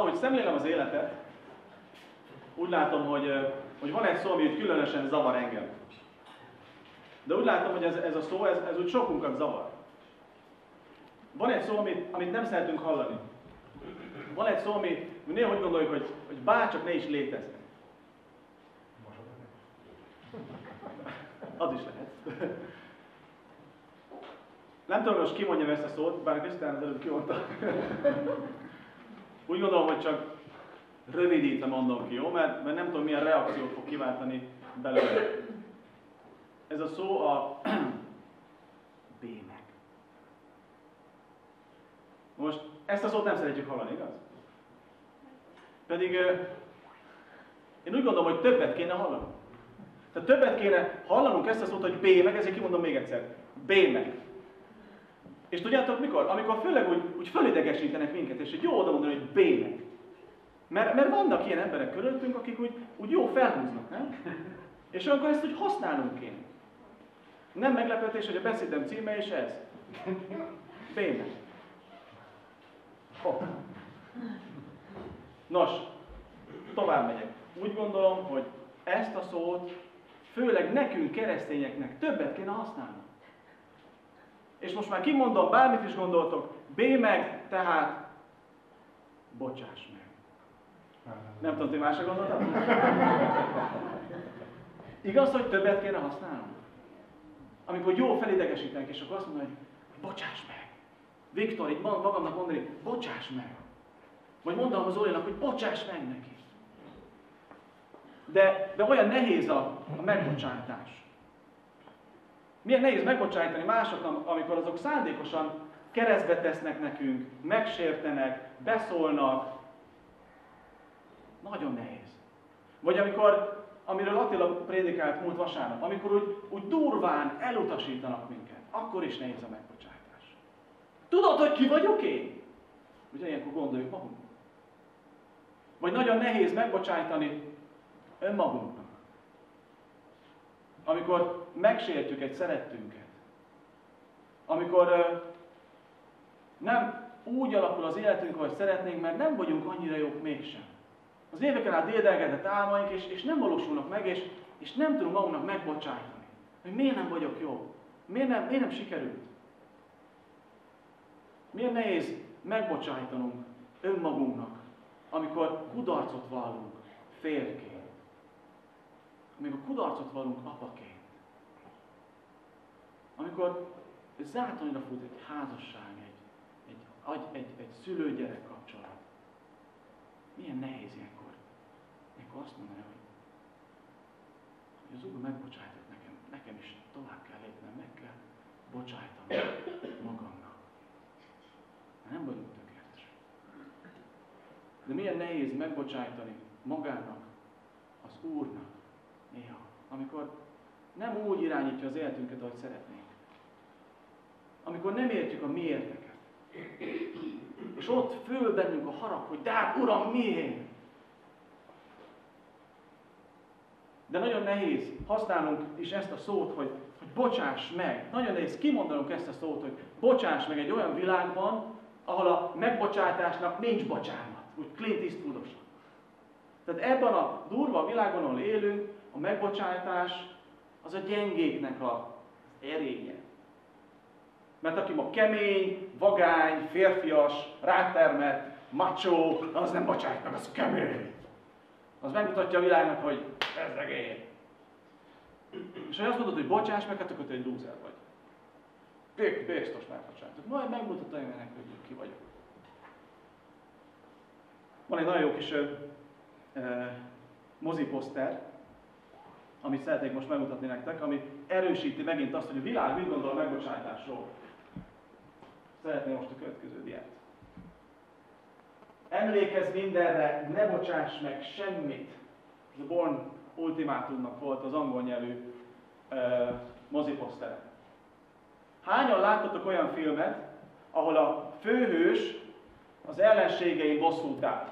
ahogy szemlélem az életet, úgy látom, hogy van egy szó, ami különösen zavar engem. De úgy látom, hogy ez a szó, ez úgy sokunkat zavar. Van egy szó, amit nem szeretünk hallani. Van egy szó, ami néha úgy gondoljuk, hogy bárcsak ne is létezne. Az is lehet. Nem tudom, most ki mondjam ezt a szót, bár Krisztán az előbb kimondta. Úgy gondolom, hogy csak rövidítve mondom ki, jó? Mert nem tudom, milyen reakciót fog kiváltani belőle. Ez a szó a bémek. Most ezt a szót nem szeretjük hallani, igaz? Pedig én úgy gondolom, hogy többet kéne hallani. Tehát többet kéne hallanunk ezt a szót, hogy bémek, ezért kimondom még egyszer. Bémek. És tudjátok mikor? Amikor főleg úgy fölidegesítenek minket, és egy jó oda mondani, hogy bémek. Mert vannak ilyen emberek körülöttünk, akik úgy jó felhúznak, nem? És akkor ezt úgy használnunk kéne. Nem meglepetés, hogy a beszédem címe is ez. Bémek. Hopp. Nos, tovább megyek. Úgy gondolom, hogy ezt a szót főleg nekünk, keresztényeknek többet kéne használni. És most már kimondom, bármit is gondoltok, bémeg, tehát bocsáss meg. Nem tudom, ti másra gondoltam? Igaz, hogy többet kéne használnom? Amikor jó felidegesítenek, és akkor azt mondom, hogy bocsáss meg. Viktor, így magamnak mondani, bocsáss meg. Vagy mondom az Zolinak, hogy bocsáss meg neki. De olyan nehéz a megbocsátás. Milyen nehéz megbocsájtani másoknak, amikor azok szándékosan keresztbe tesznek nekünk, megsértenek, beszólnak. Nagyon nehéz. Vagy amiről Attila prédikált múlt vasárnap, amikor úgy durván elutasítanak minket, akkor is nehéz a megbocsátás. Tudod, hogy ki vagyok én? Ugye ilyenkor gondoljuk magunknak. Vagy nagyon nehéz megbocsájtani önmagunknak. Amikor megsértjük egy szerettünket. Amikor nem úgy alakul az életünk, ahogy szeretnénk, mert nem vagyunk annyira jók mégsem. Az éveken át dédelgetett álmaink, és nem valósulnak meg, és nem tudunk magunknak megbocsájtani. Hogy miért nem vagyok jó? Miért nem sikerült? Miért nehéz megbocsájtanunk önmagunknak, amikor kudarcot vallunk férjként? Amikor kudarcot vallunk apaként? Amikor zátonyra fut egy házasság, egy szülő-gyerek kapcsolat. Milyen nehéz ilyenkor azt mondani, hogy az Úr megbocsájtott nekem is tovább kell lépnem, meg kell bocsájtanom magamnak. Mert nem vagyunk tökéletesek. De milyen nehéz megbocsájtani magának, az Úrnak néha, amikor nem úgy irányítja az életünket, ahogy szeretnénk. Amikor nem értjük a miérteket. És ott föl bennünk a harag, hogy de hát Uram, miért? De nagyon nehéz használnunk is ezt a szót, hogy bocsáss meg. Nagyon nehéz kimondanunk ezt a szót, hogy bocsáss meg egy olyan világban, ahol a megbocsátásnak nincs bocsánat. Úgy Clint Eastwoodosan. Tehát ebben a durva világban, ahol élünk, a megbocsátás az a gyengéknek az erénye. Mert aki ma kemény, vagány, férfias, rátermett, macho, az nem bocsájt meg, az kemény. Az megmutatja a világnak, hogy ez regény. És ha azt mondod, hogy bocsáss meg, hát akkor te egy lúzer vagy. Biztos megbocsájtok. Majd megmutatom ennek, hogy ki vagyok. Van egy nagyon jó kis moziposzter, amit szeretnék most megmutatni nektek, ami erősíti megint azt, hogy a világ mit gondol a megbocsátásról. Szeretném most a következő diát. Emlékezz mindenre, ne bocsáss meg semmit. Ez a Born Ultimátumnak volt az angol nyelvű moziposzter. Hányan láttatok olyan filmet, ahol a főhős az ellenségein bosszút áll?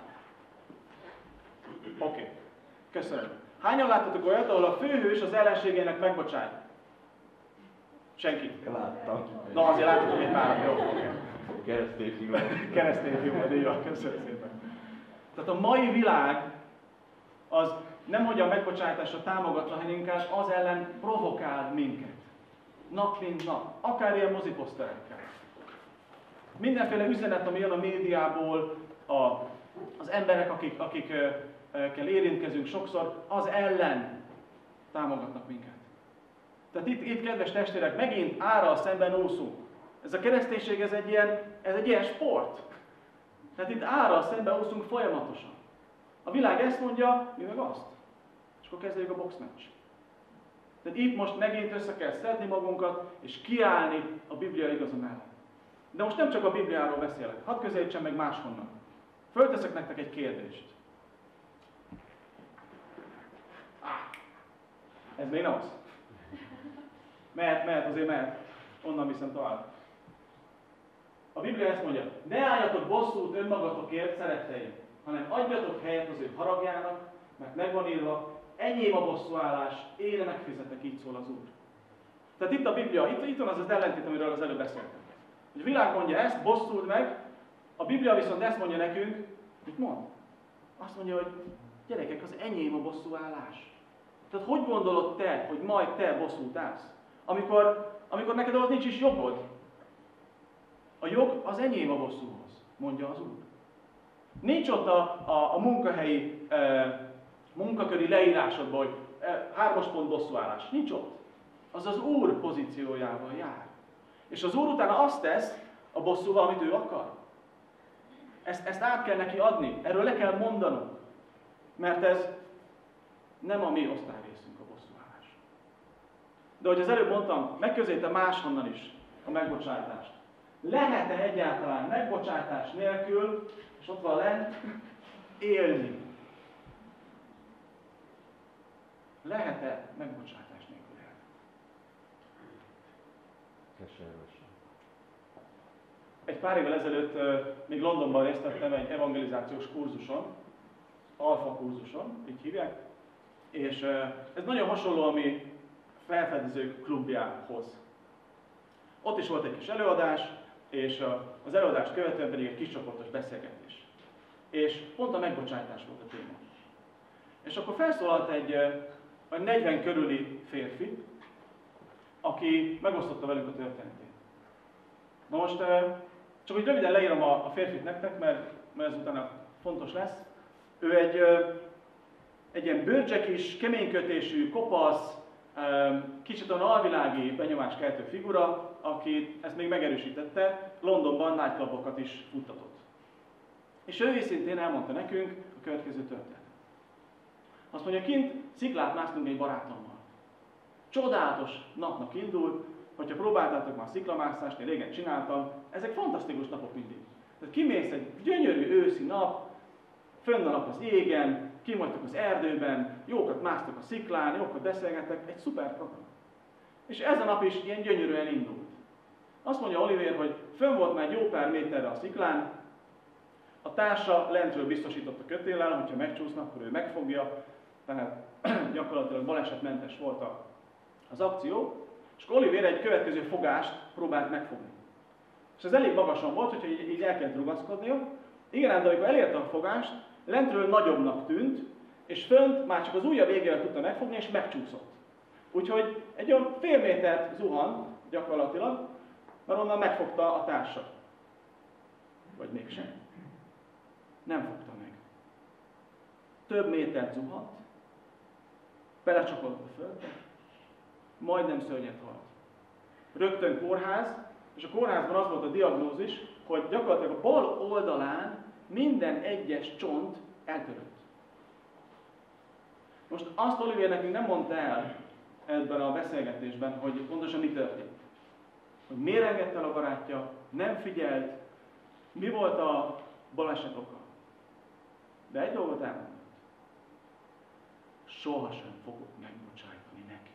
Oké. Köszönöm. Hányan láttatok olyat, ahol a főhős az ellenségének megbocsájt? Senki? Láttam. Na azért láttatok egy párat, jó? Okay. Keresztény film. Keresztény film, így van, köszönöm szépen. Tehát a mai világ az nem hogy a megbocsátásra támogatna, hanem inkább az ellen provokál minket. Nap mint nap. Akár ilyen moziposzterekkel. Mindenféle üzenet, ami jön a médiából, az emberek, akikkel érintkezünk sokszor, az ellen támogatnak minket. Tehát itt kedves testvérek, megint árral szemben úszunk. Ez a kereszténység, ez egy ilyen sport. Tehát itt árral szemben úszunk folyamatosan. A világ ezt mondja, mi meg azt. És akkor kezdődik a boxmeccs. Tehát itt most megint össze kell szedni magunkat, és kiállni a Biblia igaza mellett. De most nem csak a Bibliáról beszélek, hadd közelítsem meg máshonnan. Fölteszek nektek egy kérdést. Ez még nem az. Mehet. Onnan viszont tovább. A Biblia ezt mondja, ne álljatok bosszút önmagatokért, szeretteim, hanem adjatok helyet az ő haragjának, mert megvan írva, enyém a bosszúállás, én megfizetek, így szól az Úr. Tehát itt a Biblia, itt van az ellentét, amiről az előbb beszéltem. Hogy a világ mondja ezt, bosszuld meg, a Biblia viszont ezt mondja nekünk, mit mond? Azt mondja, hogy gyerekek, az enyém a bosszúállás. Tehát hogy gondolod te, hogy majd te bosszút állsz? Amikor neked ahhoz nincs is jogod. A jog az enyém a bosszúhoz, mondja az Úr. Nincs ott a munkahelyi, munkaköri leírásodban, hogy 3 pont bosszúállás. Nincs ott. Az az Úr pozíciójával jár. És az Úr utána azt tesz a bosszúval, amit ő akar. Ezt át kell neki adni, erről le kell mondanunk. Mert ez nem a mi osztályrészünk a bosszúállás. De ahogy az előbb mondtam, megközelítem máshonnan is a megbocsátást. Lehet-e egyáltalán megbocsátás nélkül, és ott van lent, élni? Lehet-e megbocsátás nélkül élni? Keservesen. Egy pár évvel ezelőtt még Londonban részt vettem egy evangelizációs kurzuson, alfa kurzuson, így hívják, és ez nagyon hasonló a mi felfedezők klubjához. Ott is volt egy kis előadás, és az előadást követően pedig egy kis csoportos beszélgetés. És pont a megbocsátás volt a téma. És akkor felszólalt egy 40 körüli férfi, aki megosztotta velünk a történetét. Na most csak hogy röviden leírom a férfit nektek, mert ez utána fontos lesz. Ő egy ilyen bőrcsekis, keménykötésű, kopasz, kicsit olyan alvilági benyomáskeltő figura, aki ezt még megerősítette, Londonban nightclubokat is futtatott. És ő őszintén elmondta nekünk a következő történetet. Azt mondja, kint sziklát másztunk egy barátommal. Csodálatos napnak indult, hogyha próbáltátok már sziklamászást, én régen csináltam, ezek fantasztikus napok mindig. Tehát kimész egy gyönyörű őszi nap, fönn a nap az égen, kim vagytok az erdőben, jókat másztok a sziklán, jókat beszélgettek, egy szuper program. És ez a nap is ilyen gyönyörűen indult. Azt mondja Oliver, hogy fönn volt már egy jó pár méterre a sziklán, a társa lentről biztosított a kötéllel, hogyha megcsúsznak, akkor ő megfogja, tehát gyakorlatilag balesetmentes volt az akció, és akkor Oliver egy következő fogást próbált megfogni. És ez elég magasan volt, hogyha így el kellett rugaszkodnia. Igen, de amikor elérte a fogást, lentről nagyobbnak tűnt, és fönt már csak az ujja végére tudta megfogni, és megcsúszott. Úgyhogy egy olyan fél métert zuhant gyakorlatilag, mert onnan megfogta a társa. Vagy mégsem. Nem fogta meg. Több métert zuhant, belecsapott a földbe, majdnem szörnyet halt. Rögtön kórház, és a kórházban az volt a diagnózis, hogy gyakorlatilag a bal oldalán minden egyes csont eltörött. Most azt Olivier nekünk nem mondta el ebben a beszélgetésben, hogy pontosan mi történt. Hogy miért engedte el a barátja, nem figyelt, mi volt a baleset oka. De egy dolgot elmondott. Sohasem fogok megbocsájtani neki.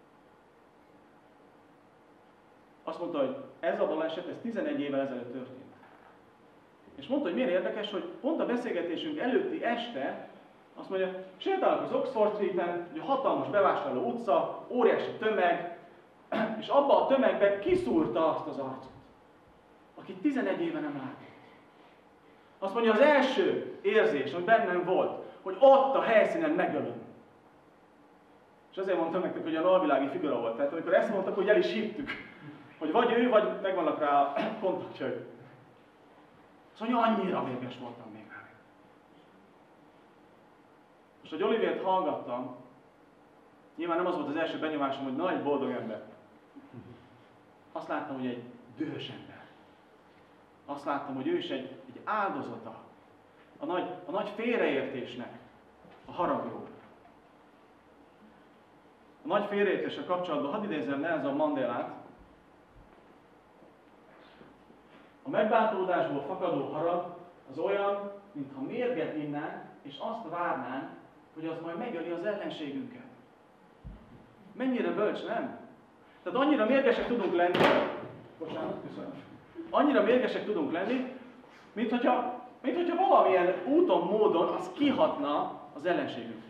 Azt mondta, hogy ez a baleset, ez 11 évvel ezelőtt történt. És mondta, hogy miért érdekes, hogy pont a beszélgetésünk előtti este azt mondja, sétálok az Oxford Street-en, ugye hatalmas bevásárló utca, óriási tömeg, és abba a tömegbe kiszúrta azt az arcot, akit 11 éve nem látott. Azt mondja, az első érzés, ami bennem volt, hogy ott a helyszínen megölöm. És azért mondtam nektek, hogy a alvilági figura volt. Tehát amikor ezt mondtak, hogy el is hittük, hogy vagy ő, vagy megvannak rá a kontaktjai. Szóval annyira mérges voltam még rá. Most, hogy Olivért hallgattam, nyilván nem az volt az első benyomásom, hogy nagy boldog ember. Azt láttam, hogy egy dühös ember. Azt láttam, hogy ő is egy áldozata a nagy félreértésnek, a haragról. A nagy félreértéssel kapcsolatban hadd idézzem Nelson Mandelát. A megbántódásból fakadó harag az olyan, mintha mérget innánk, és azt várnánk, hogy az majd megöli az ellenségünket. Mennyire bölcs, nem? Tehát annyira mérgesek tudunk lenni, annyira mérgesek tudunk lenni, mint hogyha valamilyen úton, módon az kihatna az ellenségünkre.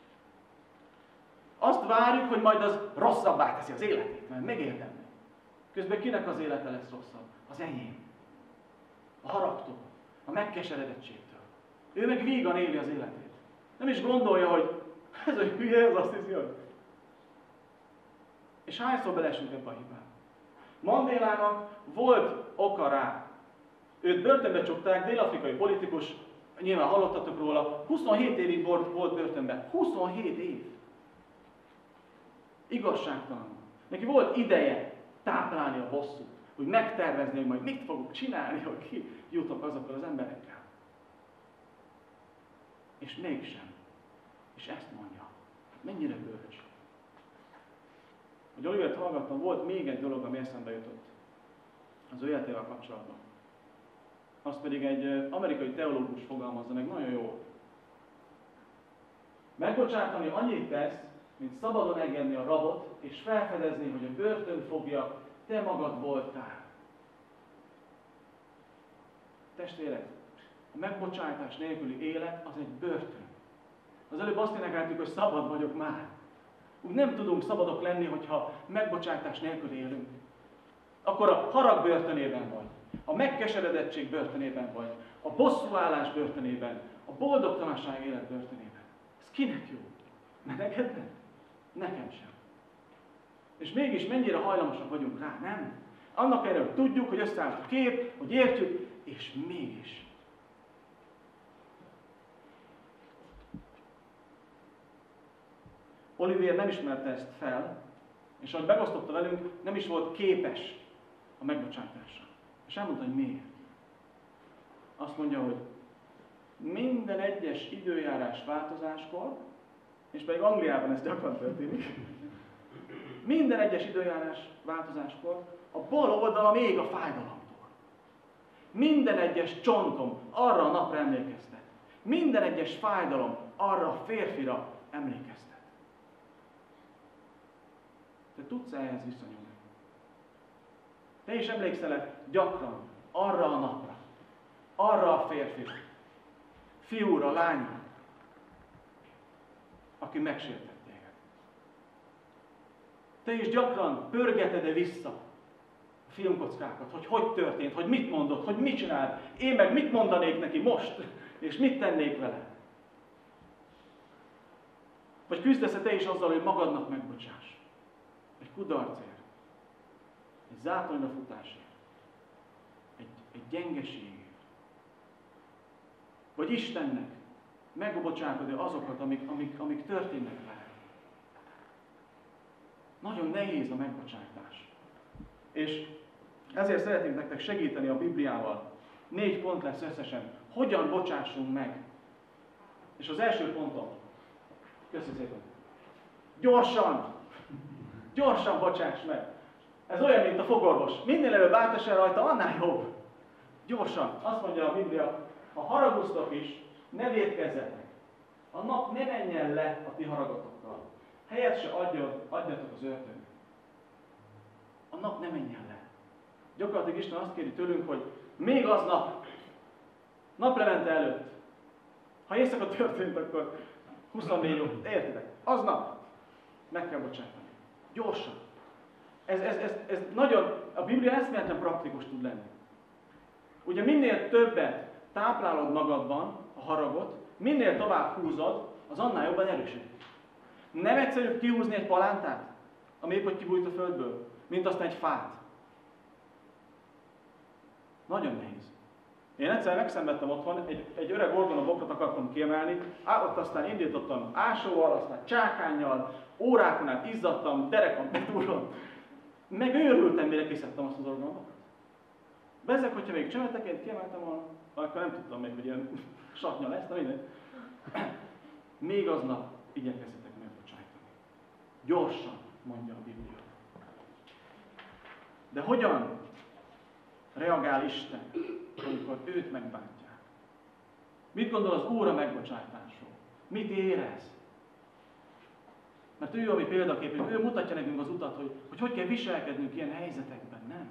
Azt várjuk, hogy majd az rosszabbá teszi az életét, mert megérdemli. Közben kinek az élete lesz rosszabb? Az enyém. A haragtól, a megkeseredettségtől. Ő meg vígan éli az életét. Nem is gondolja, hogy ez a hülye, ez azt hiszi, hogy... És hányszor belesünk ebbe a hibába? Mandélának volt oka rá. Őt börtönbe csukták, dél-afrikai politikus, nyilván hallottatok róla, 27 évig volt börtönben. 27 év. Igazságtalan. Neki volt ideje táplálni a bosszút, hogy megtervezni, hogy majd mit fogok csinálni, hogy ki jutok azokkal az emberekkel. És mégsem. És ezt mondja. Mennyire bölcs. Hogy Olivért hallgattam, volt még egy dolog, ami eszembe jutott az ő életével kapcsolatban. Azt pedig egy amerikai teológus fogalmazza meg nagyon jól. Megbocsátani annyit tesz, mint szabadon engedni a rabot, és felfedezni, hogy a börtönfoglyak te magad voltál. Testvérek, a megbocsátás nélküli élet az egy börtön. Az előbb azt énekeltük, hogy szabad vagyok már. Úgy nem tudunk szabadok lenni, hogyha megbocsátás nélkül élünk. Akkor a harag börtönében vagy, a megkeseredettség börtönében vagy, a bosszúállás börtönében, a boldogtalanság élet börtönében. Ez kinek jó? Neked nem? Nekem sem. És mégis mennyire hajlamosak vagyunk rá, nem? Annak erre, hogy tudjuk, hogy összeállt a kép, hogy értjük, és mégis. Olivier nem ismerte ezt fel, és ahogy megosztotta velünk, nem is volt képes a megbocsátásra. És elmondta, hogy miért. Azt mondja, hogy minden egyes időjárás változáskor, és pedig Angliában ez gyakran történik, minden egyes időjárás változáskor a bal oldalam ég a fájdalomtól. Minden egyes csontom arra a napra emlékeztet. Minden egyes fájdalom arra a férfira emlékeztet. Te tudsz ehhez viszonyulni? Te is emlékszel gyakran arra a napra, arra a férfira, fiúra, lányra, aki megsértett téged. Te is gyakran pörgeted-e vissza a filmkockákat, hogy történt, hogy mit mondott, hogy mit csinált, én meg mit mondanék neki most, és mit tennék vele. Vagy küzdesz-e te is azzal, hogy magadnak megbocsáss. Egy kudarcért, egy zátonyra futásért, egy gyengeségért. Vagy Istennek megbocsátod-e azokat, amik történnek vele. Nagyon nehéz a megbocsátás. És ezért szeretnénk nektek segíteni a Bibliával. 4 pont lesz összesen. Hogyan bocsássunk meg? És az első pontom. Köszönöm szépen. Gyorsan! Gyorsan bocsáss meg! Ez olyan, mint a fogorvos. Minél előbb átesel rajta, annál jobb. Gyorsan. Azt mondja a Biblia, ha haragoztok is, ne vétkezzetek. A nap ne menjen le a ti haragatokkal. Helyet se adjatok az ördögnek. A nap ne menjen le. Gyakorlatilag Isten azt kéri tőlünk, hogy még aznap, naplemente előtt, ha éjszaka történt, akkor 24 óra, értitek? Aznap meg kell bocsátani. Gyorsan. Ez nagyon, a Biblia eszméletlen praktikus tud lenni. Ugye minél többet táplálod magadban a haragot, minél tovább húzod, az annál jobban erősödik. Nem egyszerűbb kihúzni egy palántát, ami épp hogy kibújt a földből, mint aztán egy fát. Nagyon nehéz. Én egyszer megszenvedtem otthon, egy öreg orgonabokrot akartam kiemelni, ott aztán indítottam ásóval, aztán csákánnyal, órákon át izzadtam, derekon betúron. Megőrültem, mire kiszedtem azt az orgonabokrot. Bezzeg, hogyha még csöveteként kiemeltem volna, akkor nem tudtam még, hogy ilyen satnya lesz, de mindegy. Még aznap igyekezzetek megbocsájtani. Gyorsan, mondja a Biblia. De hogyan reagál Isten, amikor őt megbántják? Mit gondol az Úr a megbocsájtásról? Mit érez? Mert ő a mi példaképünk, ő mutatja nekünk az utat, hogy kell viselkednünk ilyen helyzetekben, nem?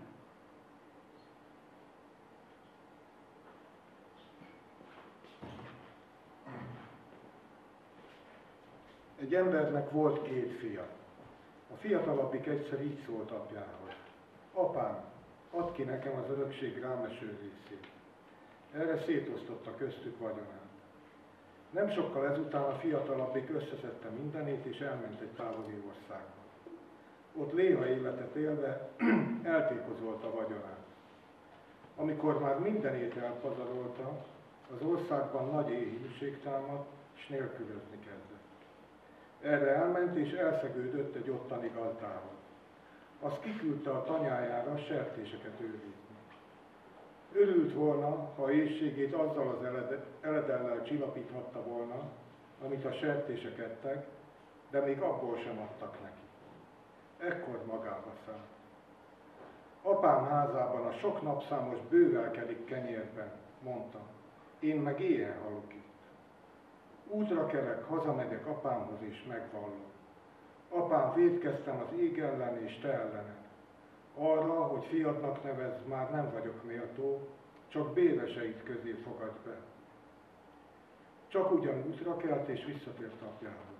Egy embernek volt 2 fia. A fiatalabbik egyszer így szólt apjához: apám, add ki nekem az örökség rámeső részét. Erre szétosztotta köztük vagyonát. Nem sokkal ezután a fiatalabbik összeszedte mindenét és elment egy távoli országba. Ott léha életet élve eltékozolta vagyonát. Amikor már mindenét elpazarolta, az országban nagy éhínség támadt, és nélkülözni kezdett. Erre elment és elszegődött egy ottani gazdához. Az kiküldte a tanyájára sertéseket őrizni. Örült volna, ha éhségét azzal az eledellel csillapíthatta volna, amit a sertések ettek, de még abból sem adtak neki. Ekkor magába szállt. Apám házában a sok napszámos bővelkedik kenyérben, mondta, én meg éhen halok itt. Útra kelek, hazamegyek apámhoz és megvallom. Apám, vétkeztem az ég ellen és te ellened. Arra, hogy fiadnak nevezd, már nem vagyok méltó, csak béreseid közé fogadj be. Csak ugyan útra kelt és visszatért apjához.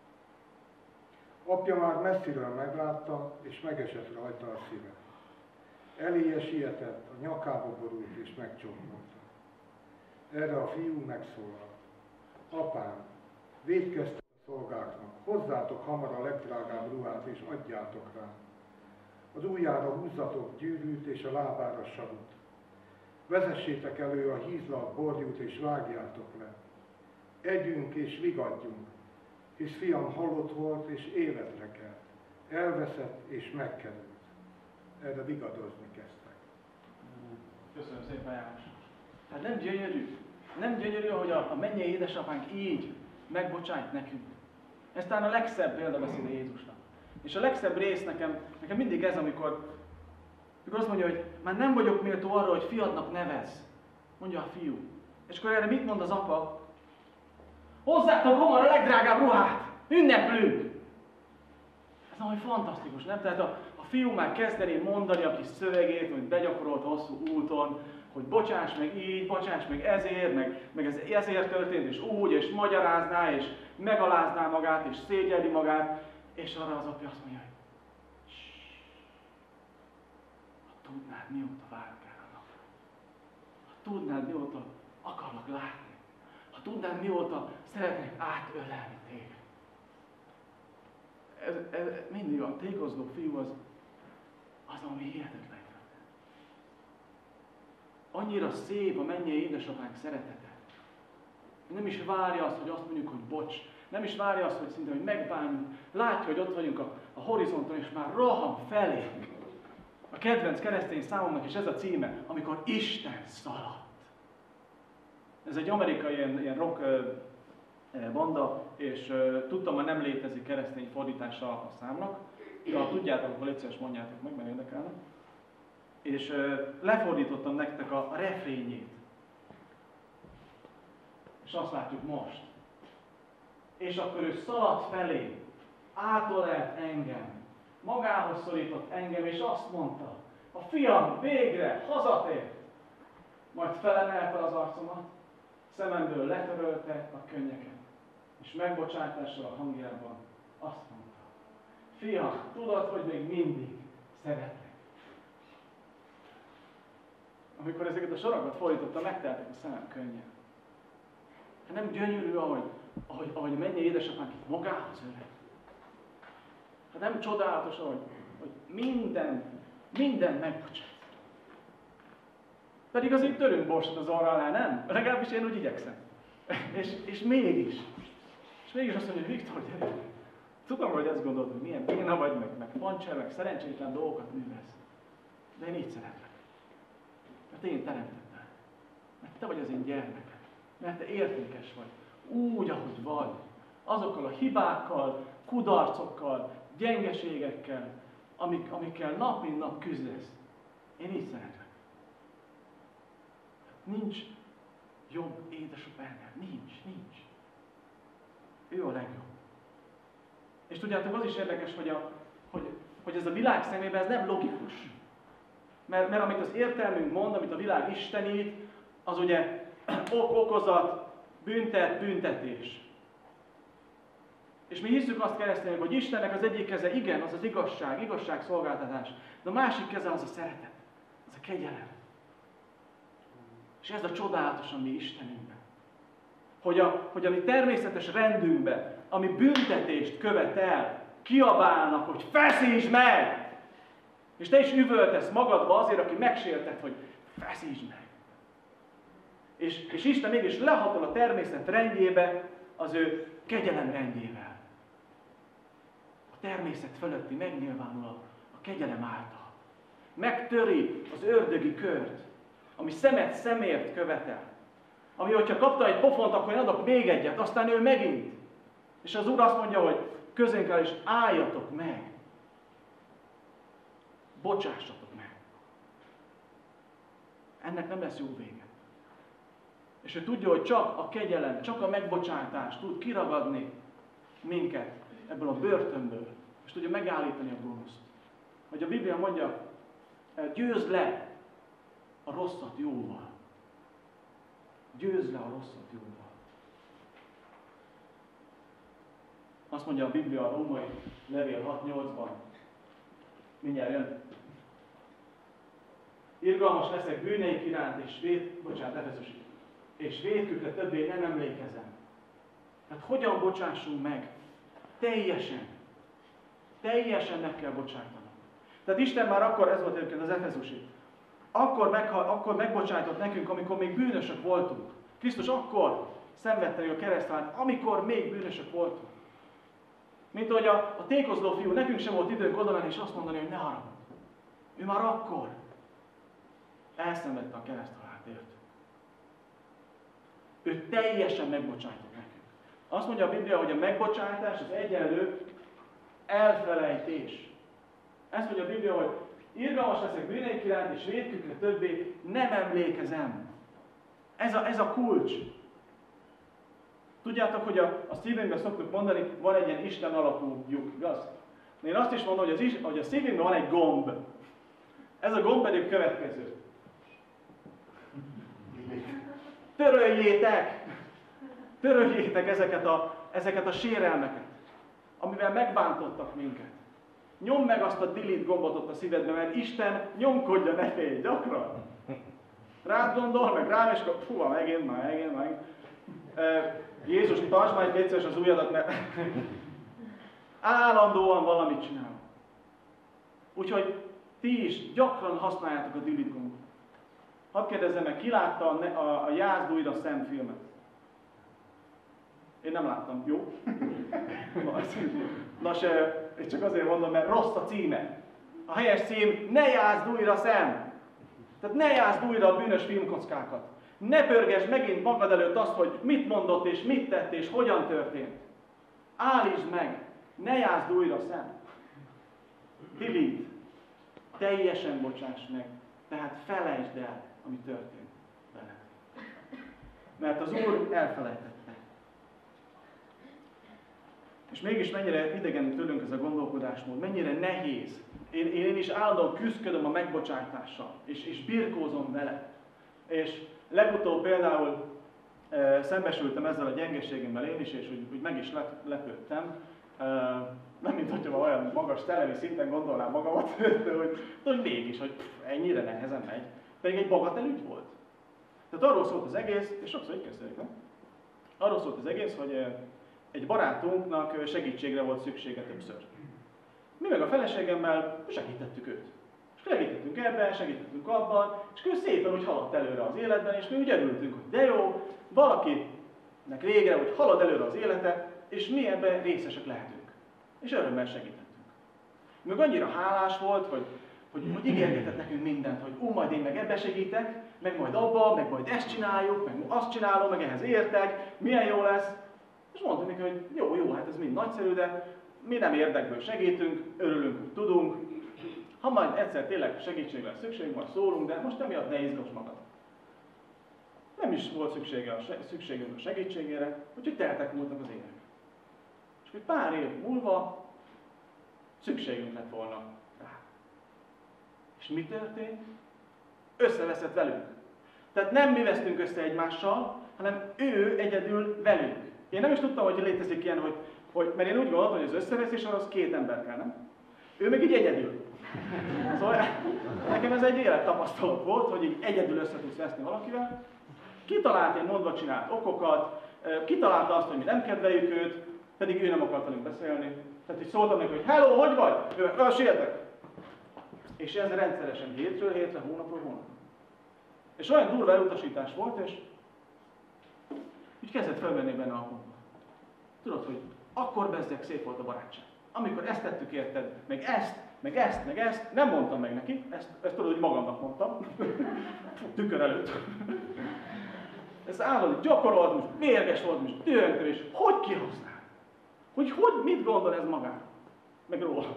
Apja már messziről meglátta, és megesett rajta a szíve. Eléje sietett, a nyakába borult és megcsókolta. Erre a fiú megszólalt: apám, vétkeztem a szolgáknak, hozzátok hamar a legdrágább ruhát és adjátok rá. Az ujjára húzzatok gyűrűt és a lábára sarut. Vezessétek elő a hízlalt borjút és vágjátok le. Együnk és vigadjunk, hisz fiam halott volt és életre kelt. Elveszett és megkerült. Erre vigadozni kezdtek. Köszönöm szépen, János. Tehát nem gyönyörű, hogy a mennyei édesapánk így megbocsájt nekünk. Ez talán a legszebb példabeszéde Jézusnak. És a legszebb rész nekem mindig ez, amikor azt mondja, hogy már nem vagyok méltó arra, hogy fiadnak nevez, mondja a fiú. És akkor erre mit mond az apa? Hozzátok hamar a legdrágább ruhát! Ünneplünk! Ez valami fantasztikus, nem? Tehát a fiú már kezdené mondani a kis szövegét, hogy begyakorolt hosszú úton, hogy bocsáss meg így, bocsáss meg ezért, meg ez ezért történt, és úgy, és magyarázná, és megalázná magát, és szégyelli magát, és arra az apja azt mondja, hogy ha tudnád, mióta várok erre a napra, ha tudnád, mióta akarlak látni, ha tudnád, mióta szeretnék átölelni téged. Ez mindig a tékozló fiú az ami hihetetlen. Annyira szép a mennyei édesapánk szeretete. Nem is várja azt, hogy azt mondjuk, hogy bocs. Nem is várja azt, hogy szinte, hogy megbánjuk. Látja, hogy ott vagyunk a horizonton, és már rohan felé. A kedvenc keresztény számomnak is ez a címe, amikor Isten szaladt. Ez egy amerikai ilyen rock banda, és tudtam, hogy nem létezik keresztény fordítása a számnak. De ha tudjátok, akkor légy szíves, mondjátok meg, mert érdekelne. És lefordítottam nektek a refrényét. És azt látjuk most. És akkor ő szaladt felé, átölelt engem, magához szorított engem, és azt mondta, a fiam végre hazatért. Majd felemelte az arcomat, szememből letörölte a könnyeket, és megbocsátással a hangjában azt mondta, fiam, tudod, hogy még mindig szeretlek. amikor ezeket a sorokat fordítottam, megteltek a szemem könnyen. Hát nem gyönyörű, ahogy a mennyei édesapánk itt magához ölel. Hát nem csodálatos, hogy minden megbocsát. Pedig azért törünk borsot az orra alá, nem? Legalábbis én úgy igyekszem. És mégis azt mondja, hogy Viktor, gyere! Tudom, hogy ezt gondolod, hogy milyen béna vagy, meg pancser, meg szerencsétlen dolgokat művelsz. De én így szeretlek. Mert én teremtettem. Mert te vagy az én gyermekem. Mert te értékes vagy. Úgy, ahogy vagy. Azokkal a hibákkal, kudarcokkal, gyengeségekkel, amikkel nap mint nap küzdesz. Én így szeretlek. Nincs jobb édesapám ennél. Nincs. Ő a legjobb. És tudjátok, az is érdekes, hogy ez a világ szemében ez nem logikus. Mert amit az értelmünk mond, amit a világ istenít, az ugye okozat, büntetés. És mi hiszük azt keresztények, hogy Istennek az egyik keze igen, az az igazságszolgáltatás. De a másik keze az a szeretet, az a kegyelem. És ez a csodálatos a mi Istenünkben. Hogy a mi természetes rendünkben, ami büntetést követel, kiabálnak, hogy feszítsd meg! És te is üvöltesz magadba azért, aki megsértett, hogy feszítsd meg. És Isten mégis lehatol a természet rendjébe az ő kegyelem rendjével. A természet fölötti megnyilvánul a kegyelem által. Megtöri az ördögi kört, ami szemet szemért követel. Ami, hogyha kapta egy pofont, akkor én adok még egyet, aztán ő megint. És az Úr azt mondja, hogy közénk áll, és álljatok meg. Bocsássatok meg. Ennek nem lesz jó vége. És ő tudja, hogy csak a kegyelem, csak a megbocsátás tud kiragadni minket ebből a börtönből. És tudja megállítani a gonoszt. Hogy a Biblia mondja, győzd le a rosszat jóval. Győzd le a rosszat jóval. Azt mondja a Biblia a Római levél 6-8-ban. Mindjárt jön. Irgalmas leszek bűneik iránt, és vétkükre többé nem emlékezem. Tehát hogyan bocsássunk meg? Teljesen meg kell bocsájtanunk. Tehát Isten már akkor, ez volt egyébként az Efezusi, akkor megbocsájtott nekünk, amikor még bűnösök voltunk. Krisztus akkor szenvedte meg a kereszthalált, amikor még bűnösök voltunk. Mint ahogy a tékozló fiú, nekünk sem volt időnk oda menni és azt mondani, hogy ne haragudj. Ő már akkor elszenvedte a kereszthalált ért. Ő teljesen megbocsájtott nekünk. Azt mondja a Biblia, hogy a megbocsátás az egyenlő elfelejtés. Ezt mondja a Biblia, hogy irgalmas leszek bűneik iránt, és vétkükre többé nem emlékezem. Ez a kulcs. Tudjátok, hogy a szívünkben szoktuk mondani, van egy ilyen Isten alapú lyuk, igaz? Én azt is mondom, hogy a szívünkben van egy gomb. Ez a gomb pedig következő. Töröljétek ezeket a sérelmeket, amivel megbántottak minket. Nyomd meg azt a delete gombot ott a szívedbe, mert Isten nyomkodja, ne félj, gyakran. Rád gondol, meg rám, és akkor fúha, megint. Jézus, tartsd már egy kétszeres az ujjadat, mert állandóan valamit csinál. Úgyhogy ti is gyakran használjátok a delete gombot. Hadd kérdezzem meg, ki látta a Jázd újra Szent filmet? Én nem láttam, jó? Nos, és csak azért mondom, mert rossz a címe. A helyes cím, ne jázd újra Szem! Tehát ne jázd újra a bűnös filmkockákat. Ne pörgesd megint magad előtt azt, hogy mit mondott, és mit tett, és hogyan történt. Állítsd meg! Ne jázd újra Szem! Delete. Teljesen bocsáss meg. Tehát felejtsd el, ami történt veled. Mert az Úr elfelejtette. És mégis mennyire idegen tőlünk ez a gondolkodásmód, mennyire nehéz. Én is állandóan küzdködöm a megbocsátással, és birkózom vele. És legutóbb például szembesültem ezzel a gyengeségemmel én is, és úgy meg is lepődtem. Nem mint hogyha olyan magas szellemi szinten gondolnám magamat, de hogy mégis, hogy ennyire nehezen megy. Pedig egy bagatel ügy volt. Tehát arról szólt az egész, és sokszor így kezdődik, nem? Arról szólt az egész, hogy egy barátunknak segítségre volt szüksége többször. Mi meg a feleségemmel segítettük őt. És segítettünk ebben, segítettünk abban, és ő szépen úgy haladt előre az életben, és mi úgy örültünk, hogy de jó, valakinek végre úgy halad előre az élete, és mi ebben részesek lehetünk. És örömmel segítettünk. Még annyira hálás volt, hogy ígérgetett nekünk mindent, hogy majd én meg ebbe segítek, meg majd abba, meg majd ezt csináljuk, meg azt csinálom, meg ehhez értek, milyen jó lesz. És mondtuk neki, hogy jó, hát ez mind nagyszerű, de mi nem érdekből segítünk, örülünk, hogy tudunk. Ha majd egyszer tényleg segítségre lesz szükség, majd szólunk, de most emiatt ne izgass magad. Nem is volt szükségünk a segítségére, úgyhogy teltek múltak az évek. És hogy pár év múlva szükségünk lett volna rá. És mi történt? Összeveszett velünk. Tehát nem mi vesztünk össze egymással, hanem ő egyedül velünk. Én nem is tudtam, hogy létezik ilyen, mert én úgy gondoltam, hogy az összeveszés az két ember kell, nem? Ő meg így egyedül. Szóval nekem ez egy élettapasztalat volt, hogy így egyedül össze tudsz veszni valakivel. Kitalált ilyen mondva csinált okokat, kitalálta azt, hogy mi nem kedveljük őt, pedig ő nem akart velünk beszélni. Tehát így szóltam neki, hogy hello, hogy vagy? Ő sietek. És ez rendszeresen hétről hétre, hónapról hónapra. És olyan durva elutasítás volt, és így kezdett felvenni benne a pontba. Tudod, hogy akkor bezzeg szép volt a barátság. Amikor ezt tettük érted, meg ezt, nem mondtam meg neki, ezt tudod, hogy magamnak mondtam, tükör előtt. Ez állandó gyakoroltam, és mérges voltam, és dühöngtem, és hogy kihasznál? Hogy mit gondol ez magáról, meg róla.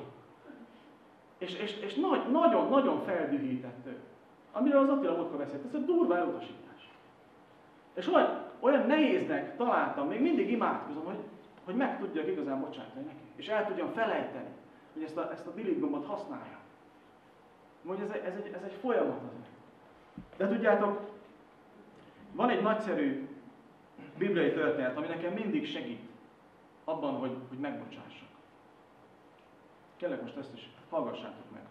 És nagyon-nagyon feldühített ő. Amiről az Attila múltkor beszélt, ez a durva elutasítás. És olyan nehéznek találtam, még mindig imádkozom, hogy meg tudjak igazán bocsátani neki. És el tudjam felejteni, hogy ezt a delete gombot használja. Hogy ez egy folyamat azért. De tudjátok, van egy nagyszerű bibliai történet, ami nekem mindig segít abban, hogy megbocsássak. Kérlek, most ezt is hallgassátok meg.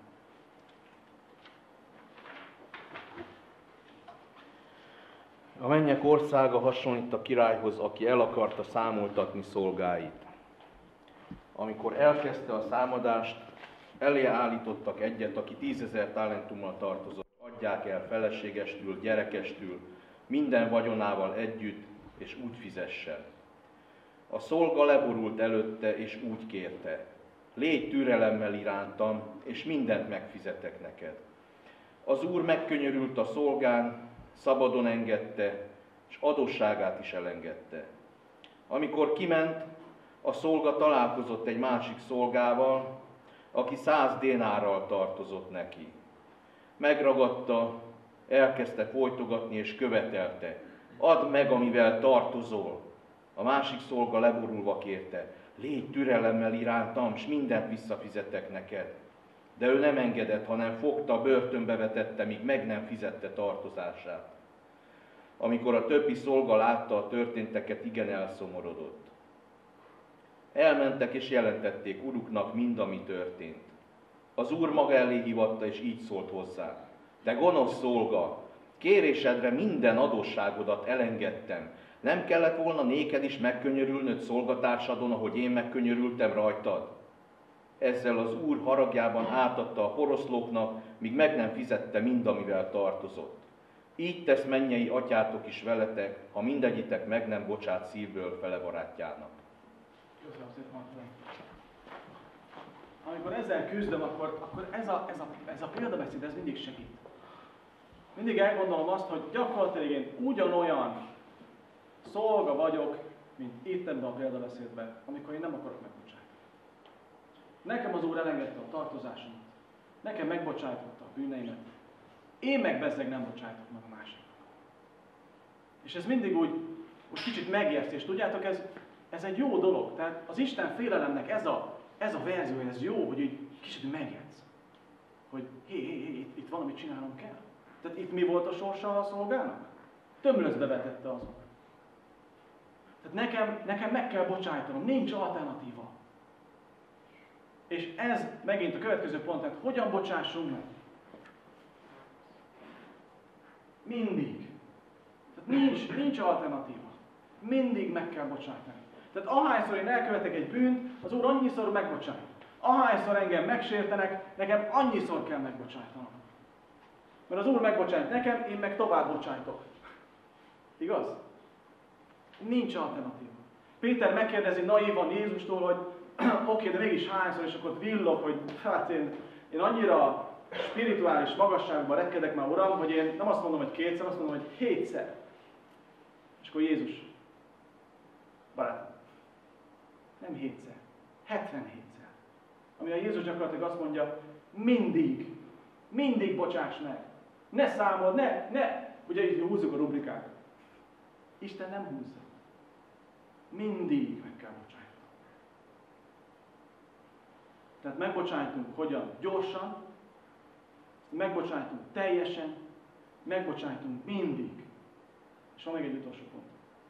A mennyek országa hasonlít a királyhoz, aki el akarta számoltatni szolgáit. Amikor elkezdte a számadást, elé állítottak egyet, aki 10 000 talentummal tartozott. Adják el feleségestül, gyerekestül, minden vagyonával együtt, és úgy fizessen. A szolga leborult előtte, és úgy kérte: légy türelemmel irántam, és mindent megfizetek neked. Az úr megkönyörült a szolgán, szabadon engedte, és adósságát is elengedte. Amikor kiment, a szolga találkozott egy másik szolgával, aki 100 dénárral tartozott neki. Megragadta, elkezdte folytogatni és követelte: add meg, amivel tartozol. A másik szolga leborulva kérte: légy türelemmel irántam, s mindent visszafizetek neked. De ő nem engedett, hanem fogta, börtönbe vetette, míg meg nem fizette tartozását. Amikor a többi szolga látta a történteket, igen elszomorodott. Elmentek és jelentették uruknak mind, ami történt. Az úr maga elé hívatta, és így szólt hozzá: de gonosz szolga, kérésedre minden adósságodat elengedtem. Nem kellett volna néked is megkönyörülnöd szolgatársadon, ahogy én megkönyörültem rajtad? Ezzel az úr haragjában átadta a poroszlóknak, míg meg nem fizette mind, amivel tartozott. Így tesz mennyei atyátok is veletek, ha mindegyitek meg nem bocsát szívből fele barátjának. Köszönöm szépen, amikor ezzel küzdöm, akkor ez a példabeszéd, ez mindig segít. Mindig elgondolom azt, hogy gyakorlatilag én ugyanolyan szolga vagyok, mint itt ebben a példabeszédben, amikor én nem akarok megbocsátani. Nekem az Úr elengedte a tartozásomat, nekem megbocsájtotta a bűneimet, én meg bezzeg nem bocsájtok meg a másiknak. És ez mindig úgy kicsit megijeszt, és tudjátok, ez egy jó dolog. Tehát az Isten félelemnek ez a verzió, ez jó, hogy így kicsit megjegyz. Hogy hé, itt valamit csinálnom kell. Tehát itt mi volt a sorsa a szolgának? Tömlözbe vetette azokat. Tehát nekem meg kell bocsájtanom, nincs alternatíva. És ez megint a következő pont, tehát hogyan bocsássunk meg? Mindig. Tehát nincs alternatíva. Mindig meg kell bocsájtani. Tehát ahányszor én elkövetek egy bűnt, az Úr annyiszor megbocsájt. Ahányszor engem megsértenek, nekem annyiszor kell megbocsájtanom. Mert az Úr megbocsájt nekem, én meg tovább bocsájtok. Igaz? Nincs alternatíva. Péter megkérdezi naívan Jézustól, hogy oké, de mégis hányszor, és akkor villog, hogy hát én annyira spirituális magasságban repkedek már, Uram, hogy én nem azt mondom, hogy kétszer, azt mondom, hogy 7-szer. És akkor Jézus, barátom, nem 7-szer, 77-szer. Ami a Jézus gyakorlatilag azt mondja, mindig bocsáss meg. Ne számold, ugye így húzzuk a rubrikát. Isten nem húzza. Mindig meg kell bocsájtani. Tehát megbocsájtunk hogyan? Gyorsan, megbocsájtunk teljesen, megbocsájtunk mindig. És van még egy utolsó pont.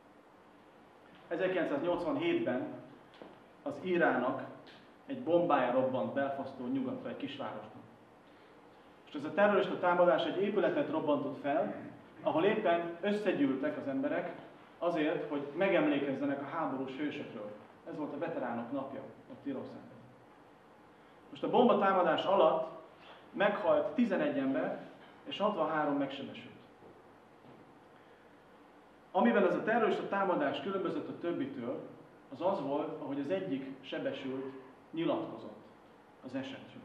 1987-ben az Iránnak egy bombája robbant Belfasttól nyugatra, egy kisvárosban. És ez a terrorista támadás egy épületet robbantott fel, ahol éppen összegyűltek az emberek azért, hogy megemlékezzenek a háborús hősökről. Ez volt a veteránok napja ott Írországban. Most a bombatámadás alatt meghalt 11 ember, és 63 megsebesült. Amiben ez a terrorista támadás különbözött a többitől, az az volt, ahogy az egyik sebesült nyilatkozott az esetről.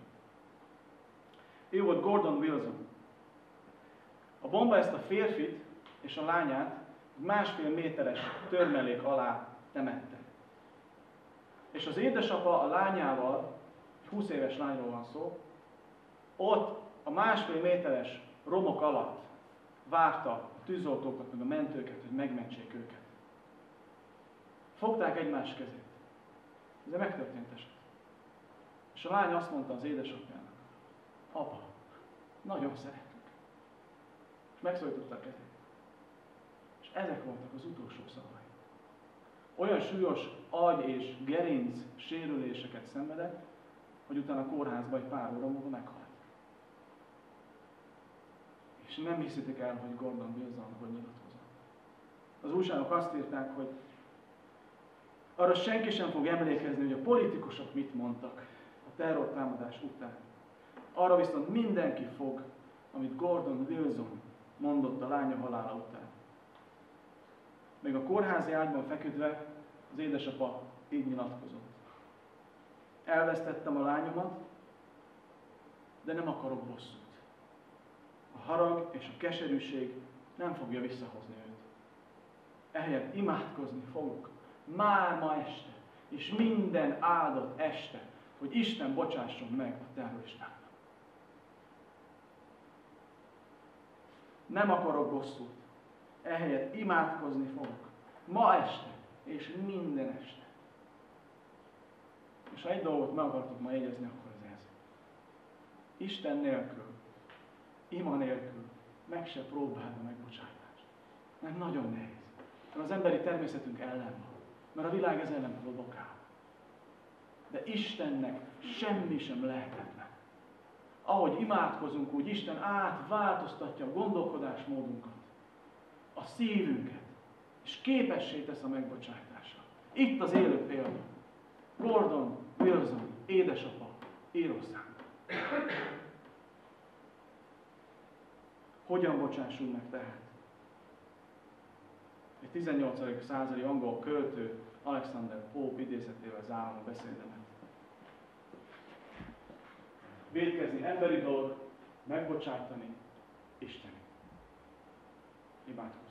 Ő volt Gordon Wilson. A bomba ezt a férfit és a lányát 1,5 méteres törmelék alá temette. És az édesapa a lányával, 20 éves lányról van szó, ott a 1,5 méteres romok alatt várta a tűzoltókat, meg a mentőket, hogy megmentsék őket. Fogták egymás kezét. Ez egy megtörtént eset. És a lány azt mondta az édesapjának, apa, nagyon szeretlek. És megszólította a kezét. És ezek voltak az utolsó szavai. Olyan súlyos agy- és gerinc sérüléseket szenvedett, hogy utána a kórházban egy pár óra múlva meghalt. És nem hiszitek el, hogy Gordon Wilson hogy nyilatkozott. Az újságok azt írták, hogy arra senki sem fog emlékezni, hogy a politikusok mit mondtak a terrortámadás után. Arra viszont mindenki fog, amit Gordon Wilson mondott a lánya halála után. Még a kórházi ágyban feküdve az édesapa így nyilatkozott. Elvesztettem a lányomat, de nem akarok bosszút. A harag és a keserűség nem fogja visszahozni őt. Ehelyett imádkozni fogok, már ma este, és minden áldott este, hogy Isten bocsásson meg a terroristáknak. Nem akarok bosszút, ehelyett imádkozni fogok, ma este, és minden este. És ha egy dolgot meg akartok ma jegyezni, akkor ez. Isten nélkül, ima nélkül meg se próbálja a megbocsátást. Mert nagyon nehéz. Mert az emberi természetünk ellen van. Mert a világ ez ellen provokál. De Istennek semmi sem lehetetlen. Ahogy imádkozunk, úgy Isten átváltoztatja a gondolkodásmódunkat, a szívünket, és képessé tesz a megbocsátásra. Itt az élő példa. Gordon Wilson, édesapa, Írországban. Hogyan bocsássunk meg tehát? Egy 18. századi angol költő Alexander Pope idézetével zárom a beszédemet. Vétkezni emberi dolog, megbocsátani isteni. Imádkozzunk.